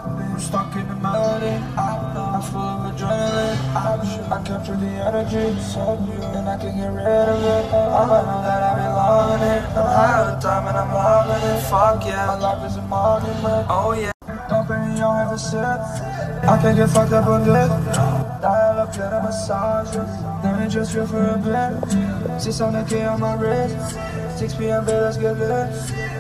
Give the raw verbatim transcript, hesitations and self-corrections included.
I'm stuck in the melody, I'm full of adrenaline. I capture the energy, and I can get rid of it. I might know that I belong in it. I'm high all the time and I'm loving it. Fuck yeah, my life is a monument. Oh yeah. Don't pay me, don't have a sip. I can't get fucked up with it. Dial up, get a massage. Let me just feel for a bit. six hundred K on my wrist. six P M, babe, let's get lit.